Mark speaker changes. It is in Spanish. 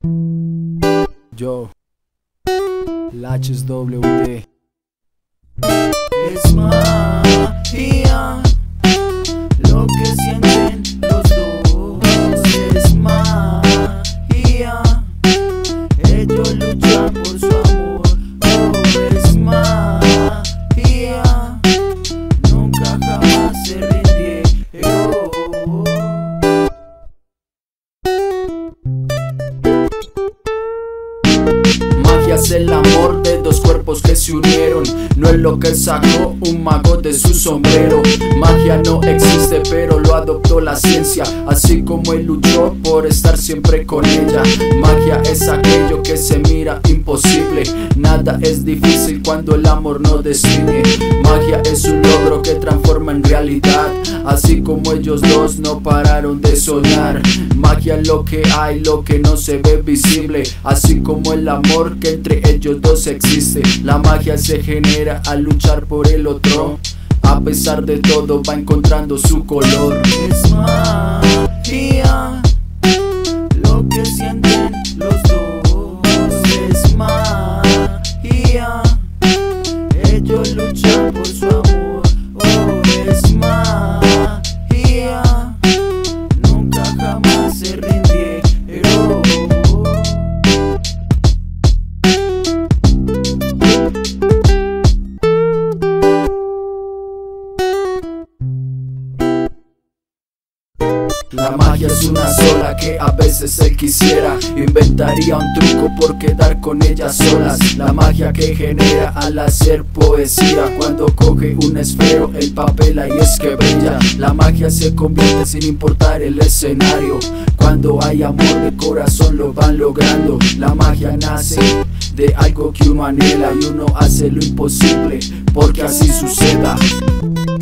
Speaker 1: Yo, la HSWD.
Speaker 2: Es magia lo que sienten los dos. Es magia, ellos luchan por su amor. Oh, es magia, nunca jamás se rindieron.
Speaker 1: Magia es el amor de dos cuerpos que se unieron. No es lo que sacó un mago de su sombrero. Magia no existe, pero lo adoptó la ciencia, así como él luchó por estar siempre con ella. Magia es aquello que se mira imposible. Nada es difícil cuando el amor no decide. Magia es un logro que transforma en realidad, así como ellos dos no pararon de soñar. Magia es lo que hay, lo que no se ve visible, así como el amor que entre ellos dos existe. La magia se genera al luchar por el otro. A pesar de todo va encontrando su color.
Speaker 2: Es magia lo que sienten los dos. Es magia, ellos luchan por su amor. Oh, es magia, nunca jamás se rindieron.
Speaker 1: La magia es una sola que a veces él quisiera. Inventaría un truco por quedar con ellas solas. La magia que genera al hacer poesía. Cuando coge un esfero, el papel ahí es que brilla. La magia se convierte sin importar el escenario. Cuando hay amor de corazón lo van logrando. La magia nace de algo que uno anhela y uno hace lo imposible porque así suceda.